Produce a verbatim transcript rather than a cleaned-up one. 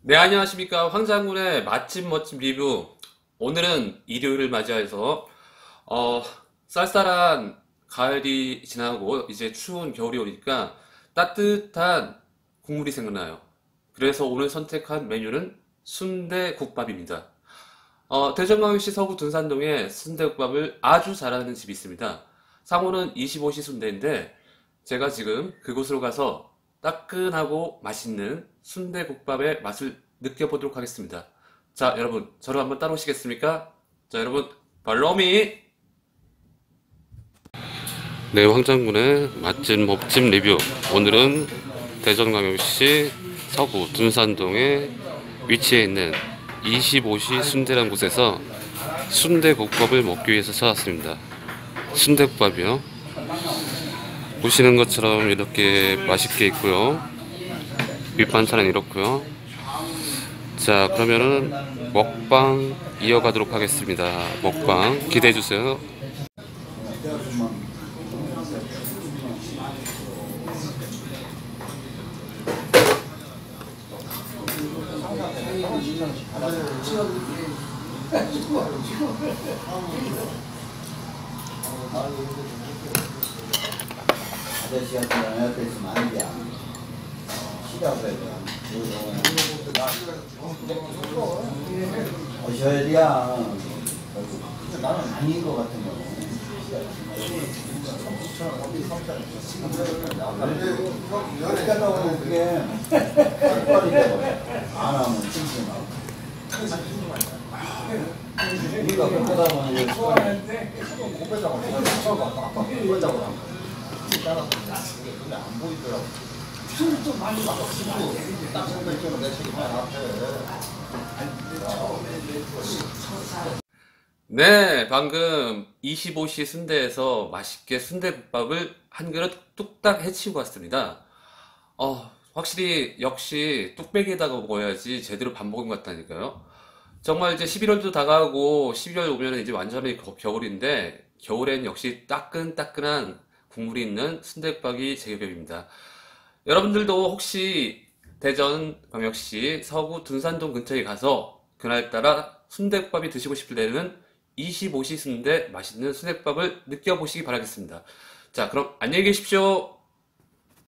네, 안녕하십니까. 황장군의 맛집 멋집 리뷰. 오늘은 일요일을 맞이해서, 어, 쌀쌀한 가을이 지나고 이제 추운 겨울이 오니까 따뜻한 국물이 생각나요. 그래서 오늘 선택한 메뉴는 순대국밥입니다. 어, 대전광역시 서구 둔산동에 순대국밥을 아주 잘하는 집이 있습니다. 상호는 이십오 시 순대인데 제가 지금 그곳으로 가서 따끈하고 맛있는 순대국밥의 맛을 느껴보도록 하겠습니다. 자, 여러분, 저를 한번 따라오시겠습니까? 자, 여러분, 팔로미! 네, 황장군의 맛집 먹집 리뷰. 오늘은 대전광역시 서구 둔산동에 위치해 있는 이십오 시 순대라는 곳에서 순대국밥을 먹기 위해서 찾았습니다. 순대국밥이요. 보시는 것처럼 이렇게 맛있게 있고요. 밑반찬은 이렇고요. 자, 그러면은 먹방 이어가도록 하겠습니다. 먹방 기대해 주세요. 아저씨 같은 경우 옆에 있으면 안 돼. 쉬라고 해야 돼. 오셔야 돼야. 나는 아닌 것 같은 경우. 이렇게 하면 그게 헛발이 되거든. 안 하면 찜찜하고. 우리가 그렇게 하면 이제 습관이 고배자고 고배자고 안 보이더라고. 좀 많이 막히고 딱 선배처럼 내 책이 많이 앞에. 네, 방금 이십오 시 순대에서 맛있게 순대국밥을 한 그릇 뚝딱 해치고 왔습니다. 어, 확실히 역시 뚝배기에다가 먹어야지 제대로 밥 먹은 것 같다니까요. 정말 이제 십일월도 다가오고 십이 월 오면 이제 완전히 겨- 겨울인데 겨울엔 역시 따끈따끈한 국물이 있는 순대국밥이 제격입니다. 여러분들도 혹시 대전 광역시 서구 둔산동 근처에 가서 그날따라 순대국밥이 드시고 싶을 때는 이십오 시 순대 맛있는 순대국밥을 느껴보시기 바라겠습니다. 자, 그럼 안녕히 계십시오.